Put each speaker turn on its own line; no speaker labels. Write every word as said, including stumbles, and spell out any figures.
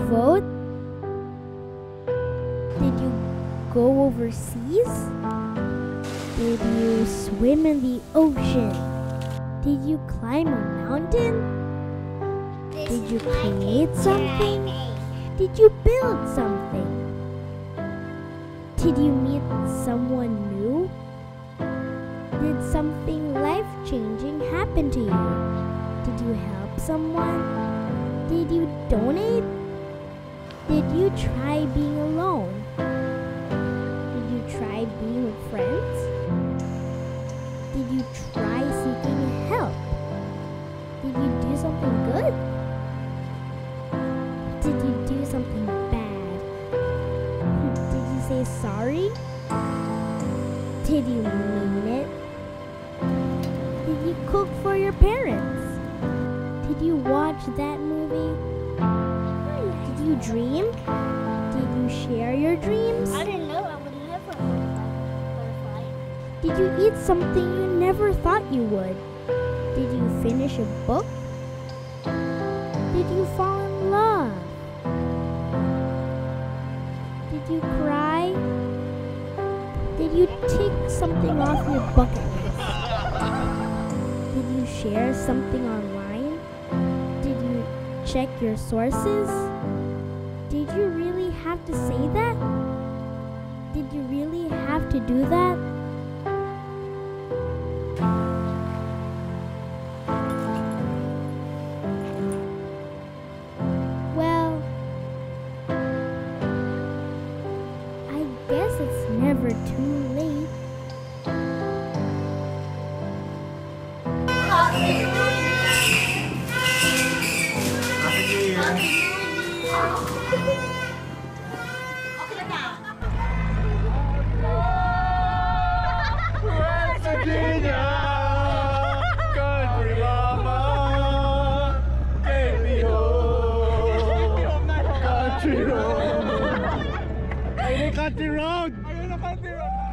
vote? Did you go overseas? Did you swim in the ocean? Did you climb a mountain? Did you create something? Did you build something? Did you meet someone new? Did something life-changing happen to you? Did you help someone? Did you donate? Did you try being alone? Did you try being with friends? Did you try seeking help? Did you do something good? Did you do something bad? Did you say sorry? Did you mean it? Did you cook for your parents? Did you watch that movie? Did you dream? Did you share your dreams?
I didn't know I would never want that butterfly.
Did you eat something you never thought you would? Did you finish a book? Did you fall in love? Did you cry? Did you take something off your bucket list? Did you share something online? Did you check your sources? Did you really have to say that? Did you really have to do that? Well, I guess it's never too late.
Country road! Ayun na country road!